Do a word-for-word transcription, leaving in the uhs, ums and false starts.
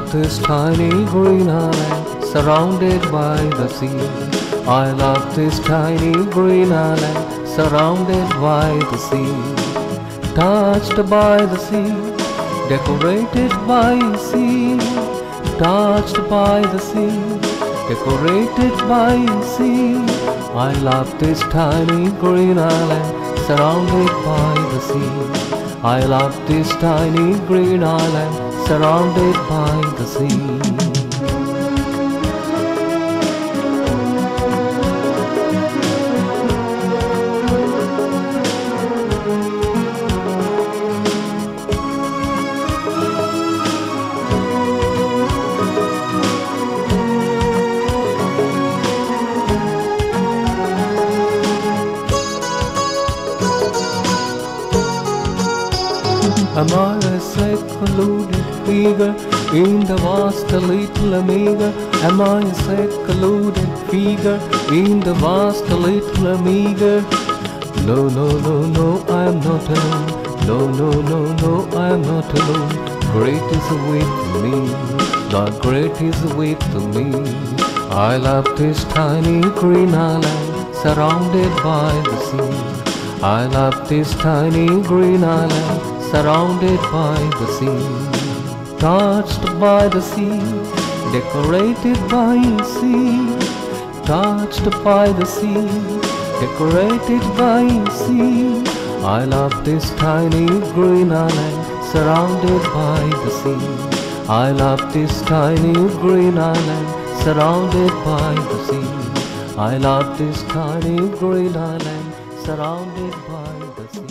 love this tiny green island surrounded by the sea. I love this tiny green island surrounded by the sea. Touched by the sea, decorated by sea. Touched by the sea, decorated by sea. I love this tiny green island surrounded by the sea. I love this tiny green island surrounded by the sea. Am I a secluded figure in the vast little meager? Am I a secluded figure in the vast little meager? No, no, no, no, I am not alone. No, no, no, no, I am not alone. Great is with me, the great is with me. I love this tiny green island surrounded by the sea. I love this tiny green island surrounded by the sea. Touched by the sea, decorated by sea. Touched by the sea, decorated by sea. I love this tiny green island surrounded by the sea. I love this tiny green island surrounded by the sea. I love this tiny green island surrounded by the sea.